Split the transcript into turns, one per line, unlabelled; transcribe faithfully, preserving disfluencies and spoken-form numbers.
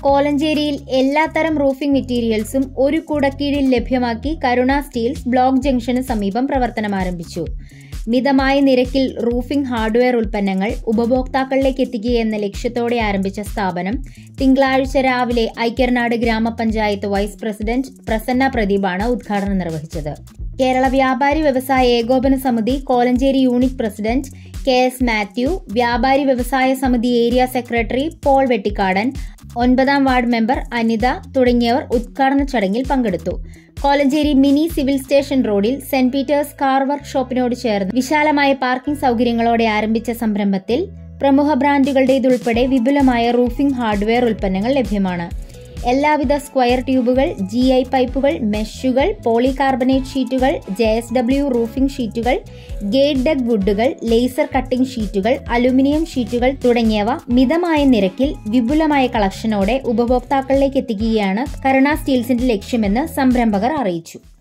കോലഞ്ചേരിയിൽ എല്ലാത്തരം റൂഫിംഗ് മെറ്റീരിയൽസും ഒരു കുടക്കീഴിൽ ലഭ്യമാക്കി കരുണ സ്റ്റീൽസ് ബ്ലോക്ക് ജംഗ്ഷന് സമീപം പ്രവർത്തനം ആരംഭിച്ചു. മിതമായ നിരക്കിൽ റൂഫിംഗ് ഹാർഡ്വെയർ ഉൽപ്പന്നങ്ങൾ ഉപഭോക്താക്കളിലേക്ക് എത്തിക്കുകയെന്ന ലക്ഷ്യത്തോടെ ആരംഭിച്ച സ്ഥാപനം തിങ്കളാഴ്ച രാവിലെ ഐക്യർനാട് ഗ്രാമപഞ്ചായത്ത് വൈസ് പ്രസിഡന്റ് പ്രസന്ന പ്രദീപാണ് ഉദ്ഘാടനം നിർവഹിച്ചത്. കേരള വ്യാപാരി വ്യവസായ ഏകോപന സമിതി Kolenchery unit president K S Mathew, വ്യാപാരി വ്യവസായ സമിതി ഏരിയ സെക്രട്ടറി പോൾ വെട്ടിക്കാടൻ, ഒൻപതാം വാർഡ് മെമ്പർ അനിത തുടങ്ങിയവർ ഉദ്ഘാടന ചടങ്ങിൽ പങ്കെടുത്തു. കോലഞ്ചേരി മിനി സിവിൽ സ്റ്റേഷൻ റോഡിൽ സെന്റ് പീറ്റേഴ്സ് കാർ വർക്ക്ഷോപ്പിനോട് ചേർന്ന് വിശാലമായ പാർക്കിംഗ് സൌകര്യങ്ങളോടെ ആരംഭിച്ച സംരംഭത്തിൽ പ്രമുഖ ബ്രാൻഡുകളുടേതുൾപ്പെടെ വിപുലമായ റൂഫിംഗ് ഹാർഡ്വെയർ ഉൽപ്പന്നങ്ങൾ ലഭ്യമാണ്. എല്ലാവിധ സ്ക്വയർ ട്യൂബുകൾ, ജി ഐ പൈപ്പുകൾ, മെഷുകൾ, പോളികാർബണേറ്റ് ഷീറ്റുകൾ, ജെ എസ് ഡബ്ല്യു റൂഫിംഗ് ഷീറ്റുകൾ, ഗേറ്റ് ഡഗ് വുഡുകൾ, ലേസർ കട്ടിംഗ് ഷീറ്റുകൾ, അലുമിനിയം ഷീറ്റുകൾ തുടങ്ങിയവ മിതമായ നിരക്കിൽ വിപുലമായ കളക്ഷനോടെ ഉപഭോക്താക്കളിലേക്ക് എത്തിക്കുകയാണ് കരുണ സ്റ്റീൽസിന്റെ ലക്ഷ്യമെന്ന് സംരംഭകർ അറിയിച്ചു.